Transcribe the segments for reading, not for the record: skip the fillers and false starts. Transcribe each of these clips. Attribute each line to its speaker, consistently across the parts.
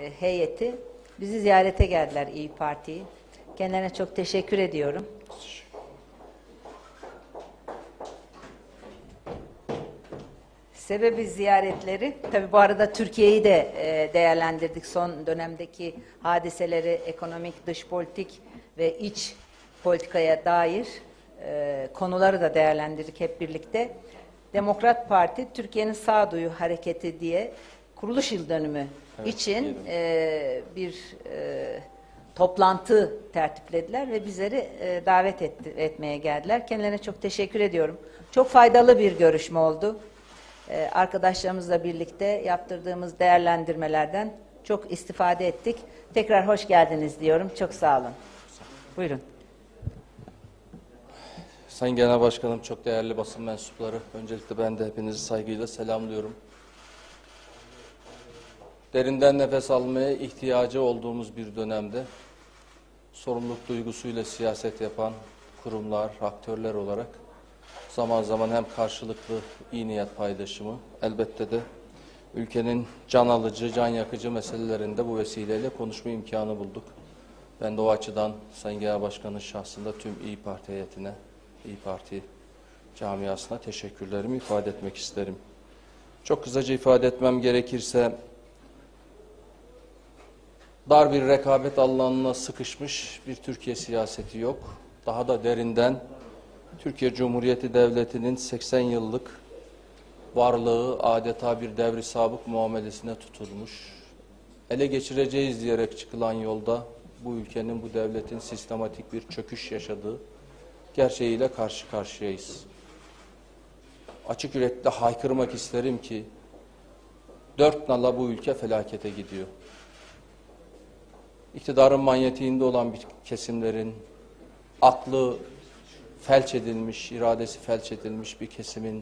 Speaker 1: heyeti bizi ziyarete geldiler, İYİ Parti'yi. Kendilerine çok teşekkür ediyorum. Sebebi ziyaretleri, tabii bu arada Türkiye'yi de değerlendirdik. Son dönemdeki hadiseleri, ekonomik, dış politik ve iç politikaya dair konuları da değerlendirdik hep birlikte. Demokrat Parti, Türkiye'nin Sağduyu Hareketi diye kuruluş yıl dönümü için bir toplantı tertiplediler ve bizleri davet etmeye geldiler. Kendilerine çok teşekkür ediyorum. Çok faydalı bir görüşme oldu. Arkadaşlarımızla birlikte yaptırdığımız değerlendirmelerden çok istifade ettik. Tekrar hoş geldiniz diyorum. Çok sağ olun. Buyurun.
Speaker 2: Sayın Genel Başkanım, çok değerli basın mensupları, öncelikle ben de hepinizi saygıyla selamlıyorum. Derinden nefes almaya ihtiyacı olduğumuz bir dönemde sorumluluk duygusuyla siyaset yapan kurumlar, aktörler olarak zaman zaman hem karşılıklı iyi niyet paylaşımı, elbette de ülkenin can alıcı, can yakıcı meselelerinde bu vesileyle konuşma imkanı bulduk. Ben de o açıdan Sayın Genel Başkan'ın şahsında tüm İYİ Parti heyetine, İYİ Parti camiasına teşekkürlerimi ifade etmek isterim. Çok kısaca ifade etmem gerekirse, dar bir rekabet alanına sıkışmış bir Türkiye siyaseti yok. Daha da derinden Türkiye Cumhuriyeti Devleti'nin 80 yıllık varlığı adeta bir devri sabık muamelesine tutulmuş. Ele geçireceğiz diyerek çıkılan yolda bu ülkenin, bu devletin sistematik bir çöküş yaşadığı gerçeğiyle karşı karşıyayız. Açık yürekle haykırmak isterim ki dört nala bu ülke felakete gidiyor. İktidarın manyetiğinde olan bir kesimlerin, aklı felç edilmiş, iradesi felç edilmiş bir kesimin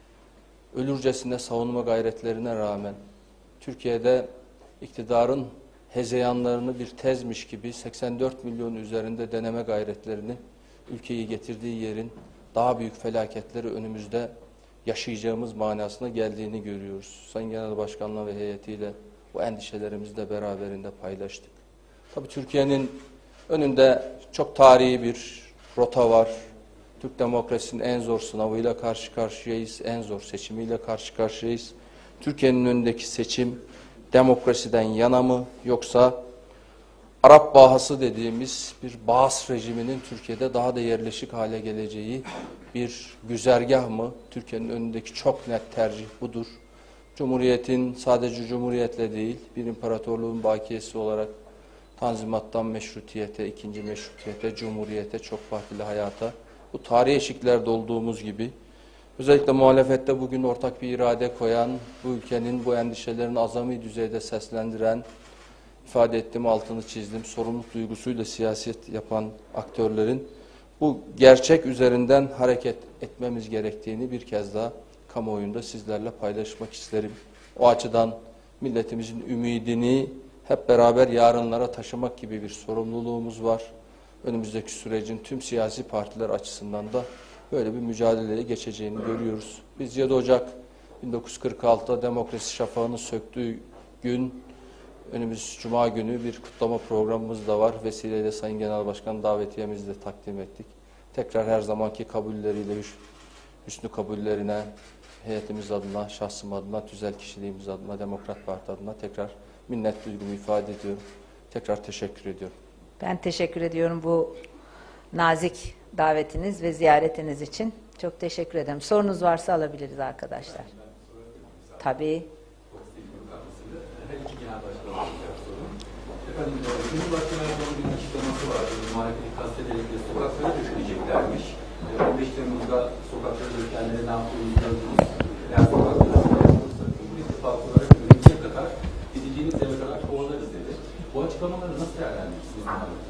Speaker 2: ölürcesine savunma gayretlerine rağmen Türkiye'de iktidarın hezeyanlarını bir tezmiş gibi 84 milyon üzerinde deneme gayretlerini ülkeyi getirdiği yerin daha büyük felaketleri önümüzde yaşayacağımız manasına geldiğini görüyoruz. Sayın Genel Başkan'la ve heyetiyle bu endişelerimizi de beraberinde paylaştık. Tabii Türkiye'nin önünde çok tarihi bir rota var. Türk demokrasinin en zor sınavıyla karşı karşıyayız, en zor seçimiyle karşı karşıyayız. Türkiye'nin önündeki seçim demokrasiden yana mı, yoksa Arap Bahası dediğimiz bir Baas rejiminin Türkiye'de daha da yerleşik hale geleceği bir güzergah mı? Türkiye'nin önündeki çok net tercih budur. Cumhuriyetin sadece cumhuriyetle değil, bir imparatorluğun bakiyesi olarak Tanzimat'tan meşrutiyete, ikinci meşrutiyete, cumhuriyete, çok partili hayata, bu tarihi eşiklerde olduğumuz gibi özellikle muhalefette bugün ortak bir irade koyan, bu ülkenin bu endişelerini azami düzeyde seslendiren, ifade ettiğim, altını çizdim, sorumluluk duygusuyla siyaset yapan aktörlerin bu gerçek üzerinden hareket etmemiz gerektiğini bir kez daha kamuoyunda sizlerle paylaşmak isterim. O açıdan milletimizin ümidini hep beraber yarınlara taşımak gibi bir sorumluluğumuz var. Önümüzdeki sürecin tüm siyasi partiler açısından da böyle bir mücadeleye geçeceğini görüyoruz. Biz 7 Ocak 1946'da demokrasi şafağını söktüğü gün, önümüz Cuma günü bir kutlama programımız da var. Vesileyle Sayın Genel Başkan davetiyemizi de takdim ettik. Tekrar her zamanki kabulleriyle, hüsnü kabullerine, heyetimiz adına, şahsım adına, tüzel kişiliğimiz adına, Demokrat Parti adına tekrar minnet duygumu ifade ediyorum. Tekrar teşekkür ediyorum.
Speaker 1: Ben teşekkür ediyorum bu nazik davetiniz ve ziyaretiniz için. Çok teşekkür ederim. Sorunuz varsa alabiliriz arkadaşlar. Tabii.
Speaker 3: Efendim, Cumhurbaşkanı Erdoğan'ın bir açıklaması var. Muhalefeti kastederek de sokaklara döküleceklermiş. 15 Temmuz'da sokaklara dökenleri ne yaptığımızı gördünüz. Yani sokaklara yapılırsa Cumhur İttifakı olarak önümüze kadar gideceğiniz yere kadar kovalarız dedi. Bu açıklamaları nasıl değerlendirirsiniz?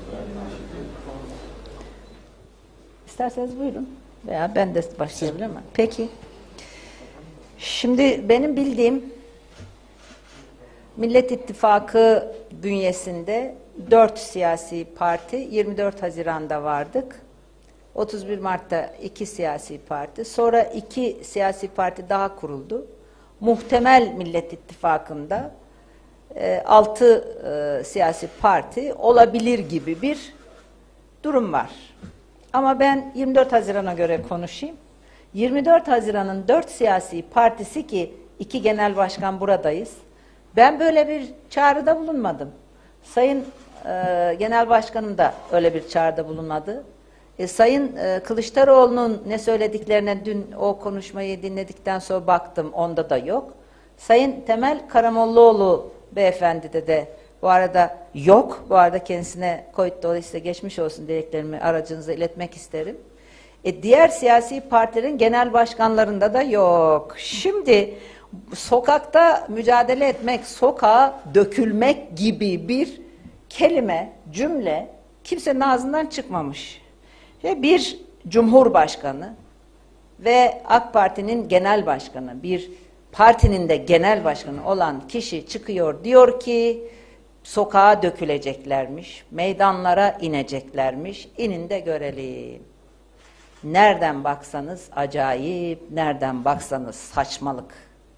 Speaker 1: İsterseniz buyurun. Veya ben de başlayabilir miyim? Peki. Şimdi benim bildiğim Millet İttifakı bünyesinde 4 siyasi parti, 24 Haziran'da vardık. 31 Mart'ta 2 siyasi parti, sonra 2 siyasi parti daha kuruldu. Muhtemel Millet İttifakı'nda 6 siyasi parti olabilir gibi bir durum var. Ama ben 24 Haziran'a göre konuşayım. 24 Haziran'ın 4 siyasi partisi ki 2 genel başkan buradayız. Ben böyle bir çağrıda bulunmadım. Sayın Genel Başkanım da öyle bir çağrıda bulunmadı. Sayın Kılıçdaroğlu'nun ne söylediklerine dün o konuşmayı dinledikten sonra baktım, onda da yok. Sayın Temel Karamollaoğlu beyefendide de bu arada yok. Bu arada kendisine COVID dolayısıyla geçmiş olsun dileklerimi aracınıza iletmek isterim. Diğer siyasi partilerin genel başkanlarında da yok. Şimdi sokakta mücadele etmek, sokağa dökülmek gibi bir kelime, cümle kimsenin ağzından çıkmamış. Ve bir cumhurbaşkanı ve AK Parti'nin genel başkanı, bir partinin de genel başkanı olan kişi çıkıyor, diyor ki sokağa döküleceklermiş, meydanlara ineceklermiş, inin de görelim. Nereden baksanız acayip, nereden baksanız saçmalık.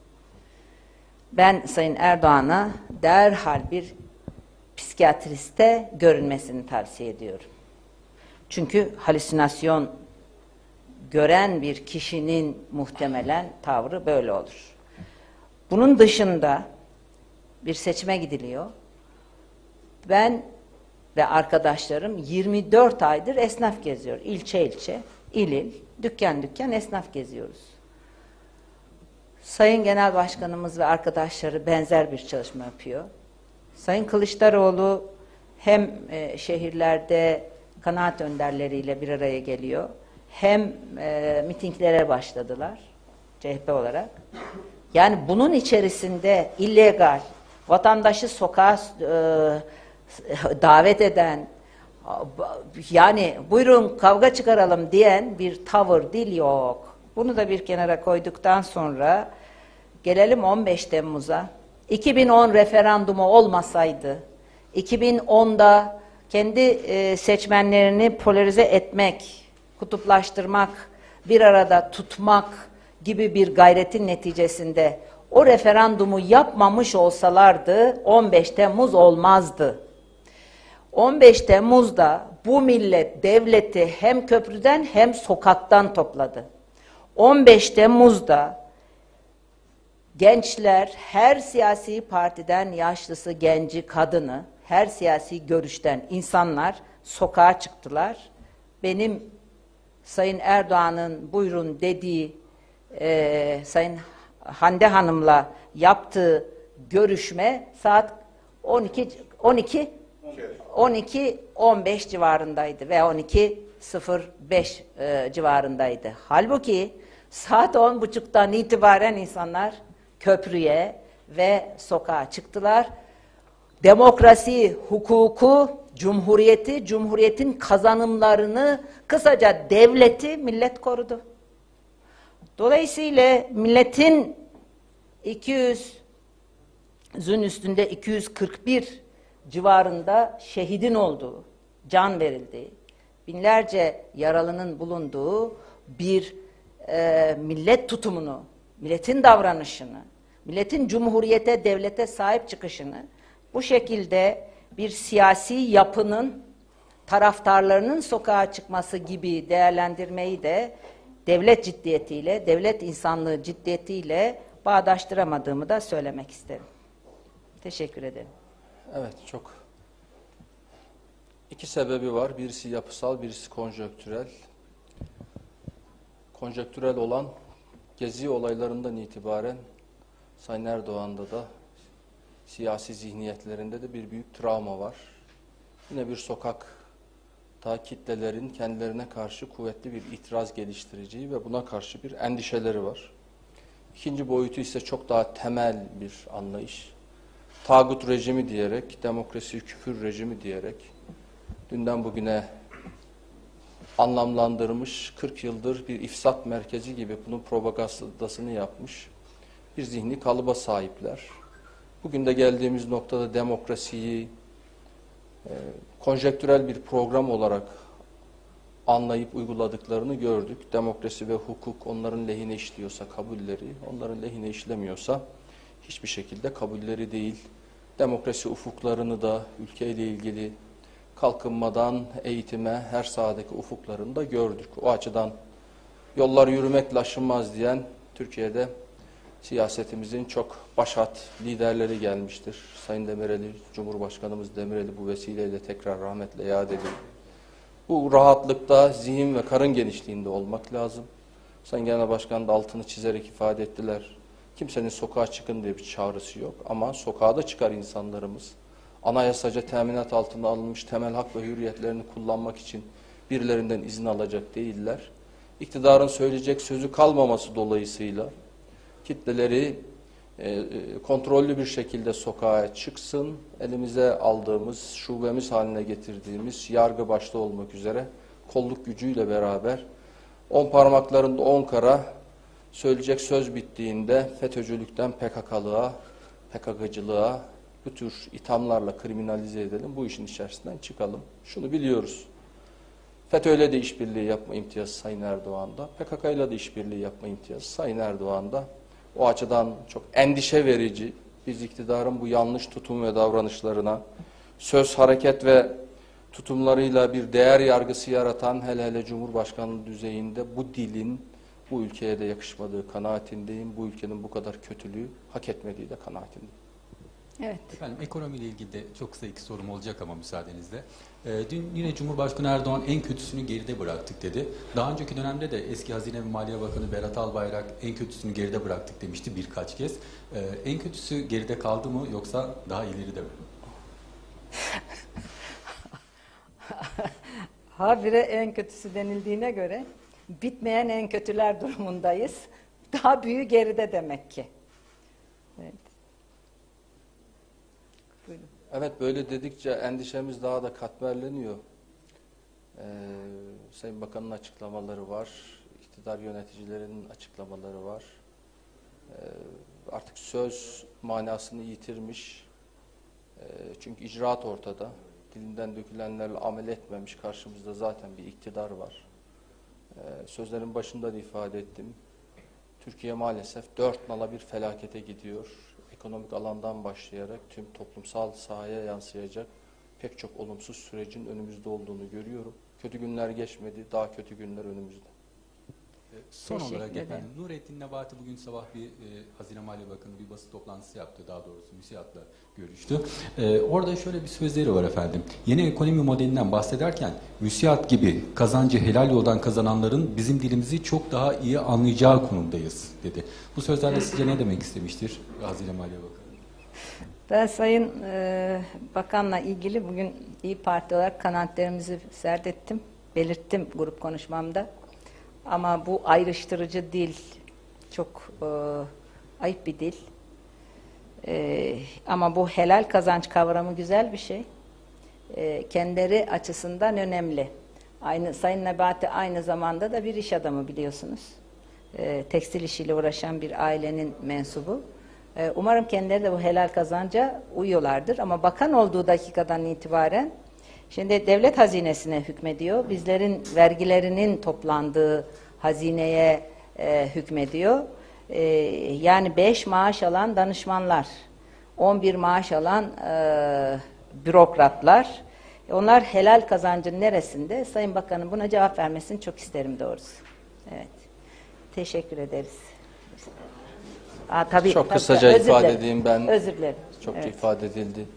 Speaker 1: Ben Sayın Erdoğan'a derhal bir psikiyatriste görünmesini tavsiye ediyorum. Çünkü halüsinasyon gören bir kişinin muhtemelen tavrı böyle olur. Bunun dışında bir seçime gidiliyor. Ben ve arkadaşlarım 24 aydır esnaf geziyor. İlçe ilçe, il il, dükkan dükkan esnaf geziyoruz. Sayın Genel Başkanımız ve arkadaşları benzer bir çalışma yapıyor. Sayın Kılıçdaroğlu hem şehirlerde kanaat önderleriyle bir araya geliyor, hem mitinglere başladılar CHP olarak. Yani bunun içerisinde illegal, vatandaşı sokağa davet eden, yani buyurun kavga çıkaralım diyen bir tavır, dil yok. Bunu da bir kenara koyduktan sonra gelelim 15 Temmuz'a. 2010 referandumu olmasaydı, 2010'da kendi seçmenlerini polarize etmek, kutuplaştırmak, bir arada tutmak gibi bir gayretin neticesinde o referandumu yapmamış olsalardı 15 Temmuz olmazdı. 15 Temmuz'da bu millet devleti hem köprüden hem sokaktan topladı. 15 Temmuz'da gençler, her siyasi partiden yaşlısı, genci, kadını, her siyasi görüşten insanlar sokağa çıktılar. Benim Sayın Erdoğan'ın buyurun dediği Sayın Hande Hanım'la yaptığı görüşme saat 12:15 civarındaydı ve 12:05 civarındaydı. Halbuki saat 10.30'dan itibaren insanlar köprüye ve sokağa çıktılar. Demokrasi, hukuku, cumhuriyeti, cumhuriyetin kazanımlarını, kısaca devleti millet korudu. Dolayısıyla milletin 200'ün üstünde 241 civarında şehidin olduğu, can verildiği, binlerce yaralının bulunduğu bir millet tutumunu, milletin davranışını, milletin cumhuriyete, devlete sahip çıkışını bu şekilde bir siyasi yapının taraftarlarının sokağa çıkması gibi değerlendirmeyi de devlet ciddiyetiyle, devlet insanlığı ciddiyetiyle bağdaştıramadığımı da söylemek isterim. Teşekkür ederim.
Speaker 2: Evet, çok. İki sebebi var. Birisi yapısal, birisi konjonktürel. Konjonktürel olan Gezi olaylarından itibaren Sayın Erdoğan'da da siyasi zihniyetlerinde de bir büyük travma var. Yine bir sokakta kitlelerin kendilerine karşı kuvvetli bir itiraz geliştireceği ve buna karşı bir endişeleri var. İkinci boyutu ise çok daha temel bir anlayış. Tağut rejimi diyerek, demokrasi küfür rejimi diyerek dünden bugüne anlamlandırmış, 40 yıldır bir ifsat merkezi gibi bunun propagandasını yapmış bir zihni kalıba sahipler. Bugün de geldiğimiz noktada demokrasiyi konjektürel bir program olarak anlayıp uyguladıklarını gördük. Demokrasi ve hukuk onların lehine işliyorsa kabulleri, onların lehine işlemiyorsa hiçbir şekilde kabulleri değil. demokrasi ufuklarını da ülkeyle ilgili kalkınmadan eğitime her sahadaki ufuklarını da gördük. O açıdan yollar yürümekle aşınmaz diyen Türkiye'de siyasetimizin çok başat liderleri gelmiştir. Sayın Demireli, Cumhurbaşkanımız Demireli bu vesileyle tekrar rahmetle yad ediyor. Bu rahatlıkta, zihin ve karın genişliğinde olmak lazım. Sayın Genel Başkan da altını çizerek ifade ettiler. Kimsenin sokağa çıkın diye bir çağrısı yok ama sokağa da çıkar insanlarımız. Anayasaca teminat altında alınmış temel hak ve hürriyetlerini kullanmak için birilerinden izin alacak değiller. İktidarın söyleyecek sözü kalmaması dolayısıyla kitleleri kontrollü bir şekilde sokağa çıksın, elimize aldığımız, şubemiz haline getirdiğimiz yargı başta olmak üzere kolluk gücüyle beraber 10 parmaklarında 10 kara söyleyecek söz bittiğinde FETÖ'cülükten PKK'lığa, PKK'cılığa bu tür ithamlarla kriminalize edelim, bu işin içerisinden çıkalım. Şunu biliyoruz. FETÖ'yle de işbirliği yapma imtiyazı Sayın Erdoğan'da, PKK'yla da işbirliği yapma imtiyazı Sayın Erdoğan'da. O açıdan çok endişe verici, biz iktidarın bu yanlış tutum ve davranışlarına, söz, hareket ve tutumlarıyla bir değer yargısı yaratan hele hele Cumhurbaşkanlığı düzeyinde bu dilin bu ülkeye de yakışmadığı kanaatindeyim. Bu ülkenin bu kadar kötülüğü hak etmediği de kanaatindeyim.
Speaker 1: Evet.
Speaker 3: Efendim ekonomiyle ilgili de çok kısa iki sorum olacak ama müsaadenizle. Dün yine Cumhurbaşkanı Erdoğan en kötüsünü geride bıraktık dedi. Daha önceki dönemde de eski Hazine ve Maliye Bakanı Berat Albayrak en kötüsünü geride bıraktık demişti birkaç kez. En kötüsü geride kaldı mı yoksa daha ileride mi?
Speaker 1: Habire en kötüsü denildiğine göre bitmeyen en kötüler durumundayız. Daha büyüğü geride demek ki. Evet. Buyurun.
Speaker 2: Evet, böyle dedikçe endişemiz daha da katmerleniyor. Sayın Bakan'ın açıklamaları var, iktidar yöneticilerinin açıklamaları var. Artık söz manasını yitirmiş. Çünkü icraat ortada. Dilinden dökülenlerle amel etmemiş, karşımızda zaten bir iktidar var. Sözlerin başında da ifade ettim. Türkiye maalesef 4 nala bir felakete gidiyor. Ekonomik alandan başlayarak tüm toplumsal sahaya yansıyacak pek çok olumsuz sürecin önümüzde olduğunu görüyorum. Kötü günler geçmedi, daha kötü günler önümüzde.
Speaker 3: Son
Speaker 1: Teşekkür
Speaker 3: olarak
Speaker 1: ederim.
Speaker 3: efendim, Nurettin Nebati bugün sabah bir Hazine Maliye Bakanı bir basın toplantısı yaptı, daha doğrusu MÜSİAD'la görüştü. Orada şöyle bir sözleri var efendim. Yeni ekonomi modelinden bahsederken MÜSİAD gibi kazancı helal yoldan kazananların bizim dilimizi çok daha iyi anlayacağı konumdayız dedi. Bu sözlerle sizce ne demek istemiştir Hazine Maliye Bakanı?
Speaker 1: Ben Sayın Bakan'la ilgili bugün İYİ Parti olarak kanaatlerimizi serdettim, belirttim grup konuşmamda. Ama bu ayrıştırıcı dil çok ayıp bir dil. Ama bu helal kazanç kavramı güzel bir şey. Kendileri açısından önemli. Aynı Sayın Nebati aynı zamanda da bir iş adamı biliyorsunuz. Tekstil işiyle uğraşan bir ailenin mensubu. Umarım kendileri de bu helal kazanca uyuyorlardır. Ama bakan olduğu dakikadan itibaren şimdi devlet hazinesine hükmediyor. Bizlerin vergilerinin toplandığı hazineye hükmediyor. Yani 5 maaş alan danışmanlar, 11 maaş alan bürokratlar. Onlar helal kazancın neresinde? Sayın Bakan'ın buna cevap vermesini çok isterim doğrusu. Evet. Teşekkür ederiz. Tabii,
Speaker 2: Çok
Speaker 1: tabii,
Speaker 2: kısaca
Speaker 1: özür
Speaker 2: ifade
Speaker 1: dilerim.
Speaker 2: edeyim ben.
Speaker 1: Özür dilerim.
Speaker 2: Çokça
Speaker 1: Evet.
Speaker 2: ifade edildi.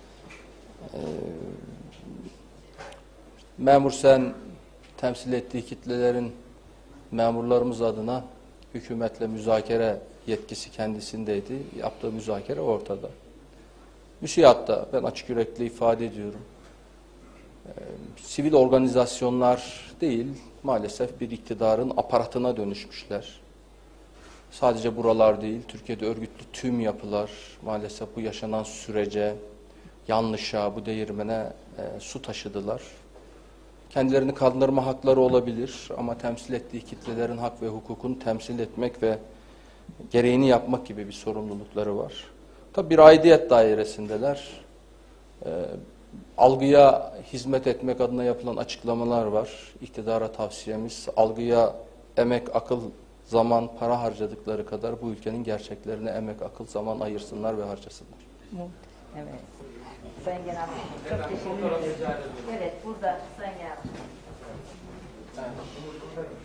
Speaker 2: Memur Sen temsil ettiği kitlelerin memurlarımız adına hükümetle müzakere yetkisi kendisindeydi. Yaptığı müzakere ortada. MÜSİAD'da ben açık yürekli ifade ediyorum. Sivil organizasyonlar değil, maalesef bir iktidarın aparatına dönüşmüşler. Sadece buralar değil, Türkiye'de örgütlü tüm yapılar maalesef bu yaşanan sürece, yanlışa, bu değirmene su taşıdılar. Kendilerini kandırma hakları olabilir ama temsil ettiği kitlelerin hak ve hukukunu temsil etmek ve gereğini yapmak gibi bir sorumlulukları var. Tabii bir aidiyet dairesindeler. Algıya hizmet etmek adına yapılan açıklamalar var. İktidara tavsiyemiz, algıya emek, akıl, zaman, para harcadıkları kadar bu ülkenin gerçeklerine emek, akıl, zaman ayırsınlar ve harcasınlar.
Speaker 1: Evet. Sayın Genel Başkanım, çok teşekkür ederim. Evet, burada Sayın Genel Başkanım.
Speaker 2: Evet.